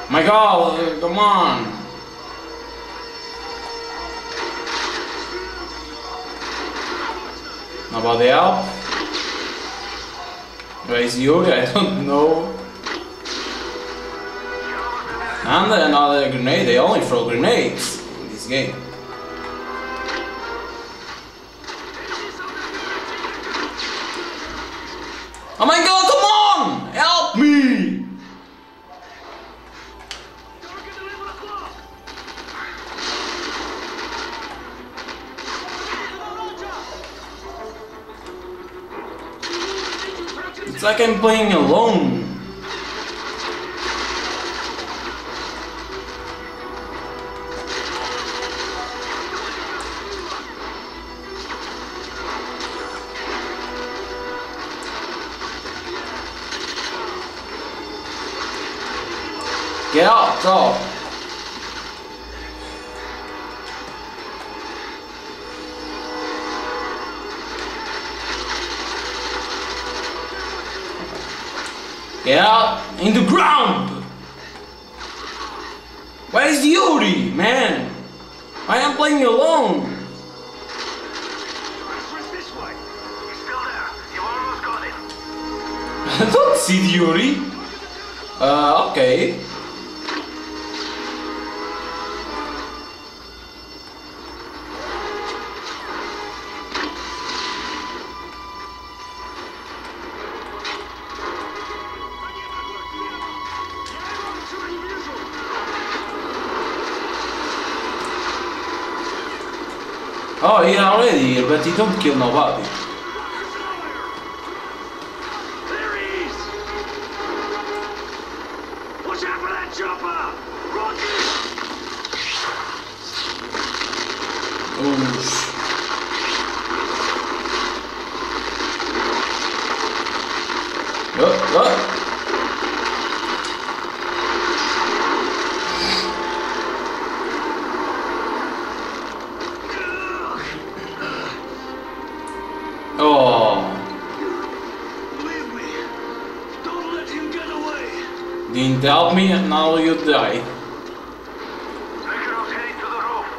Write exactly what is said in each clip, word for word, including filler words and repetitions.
My god, uh, come on! Nobody help? Where is Yuri? I don't know. And another grenade, they only throw grenades in this game. Oh my god, come on! Help me! It's like I'm playing alone. Get out, go! Get out in the ground! Where is Yuri, man? I am playing alone. This way. He's still there. You almost got him. I don't see Yuri. Uh, okay. Oh, yeah, already here, but he don't kill nobody. There he is. Watch out for that chopper. Roger. Oh, what? What? Oh. Believe me. Don't let him get away. Didn't help me and now you die. Makarov heading to the roof.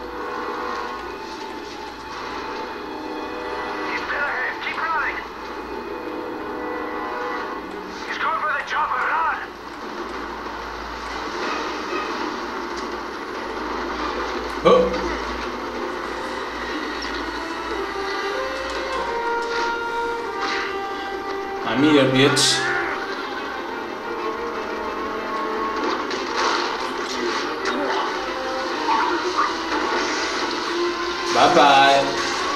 He's still ahead. Keep running. He's going for the chopper. Run. Oh. I'm here, bitch. Bye bye.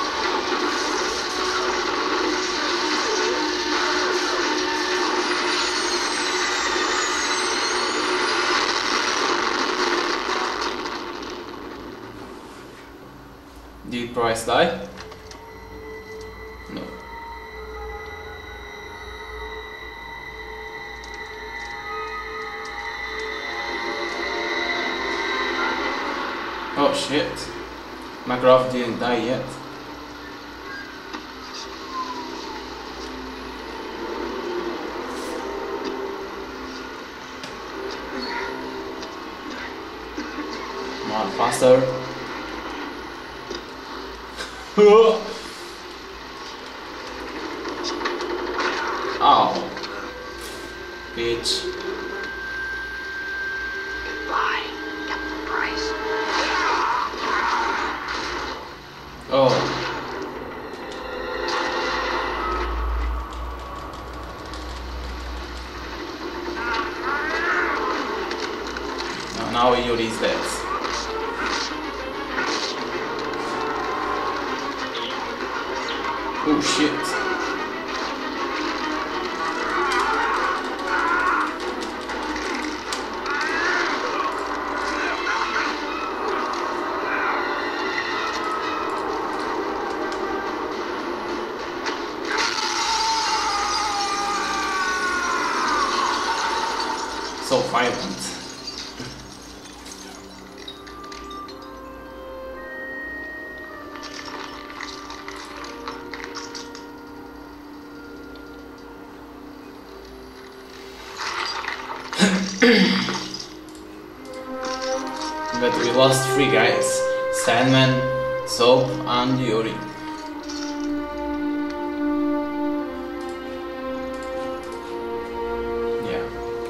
Did Price die? No. Oh shit. Makarov didn't die yet. Come on, faster. Ow. Bitch. Goodbye, Captain Price. Oh. Now, now Yuri is dead. Oh shit. So violent. but we lost three guys: Sandman, Soap, and Yuri. Yeah.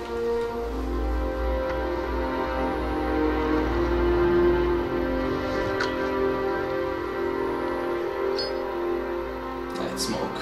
Let's smoke.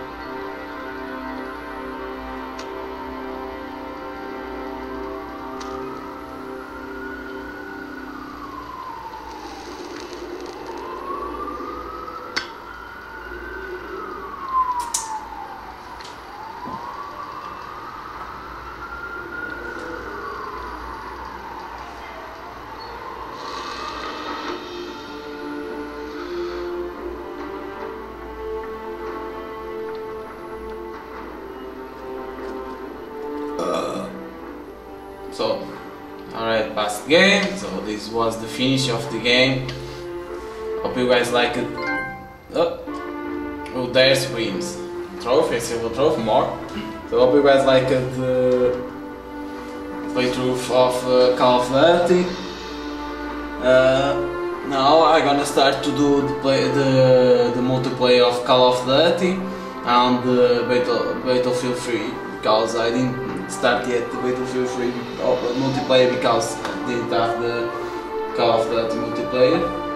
So, alright, past the game. So this was the finish of the game. Hope you guys like it. Oh, oh there screams. Trophy, silver trophy, more. So hope you guys like it. The playthrough of uh, Call of Duty. Uh, now I'm gonna start to do the play, the, the multiplayer of Call of Duty and the Battle, Battlefield three, because I didn't start yet the Battlefield three uh, multiplayer because I didn't have the Call of Duty multiplayer.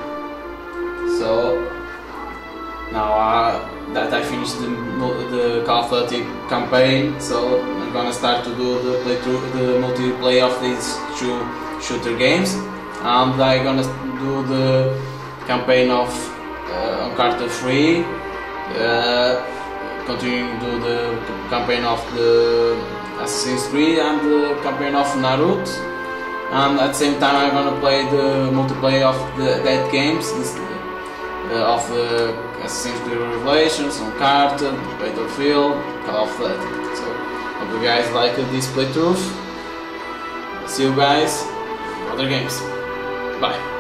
So now uh, that I finished the, the Call of Duty campaign, so I'm gonna start to do the playthrough, the multiplayer of these two shooter games, and I'm gonna do the campaign of uh, Uncharted three. Uh, continuing to do the campaign of the Assassin's Creed and the campaign of Naruto, and at the same time I'm gonna play the multiplayer of the that games this, uh, of the Assassin's Creed Revelations, Uncharted, Battlefield, Call of Duty. So hope you guys like this playthrough. See you guys in other games. Bye.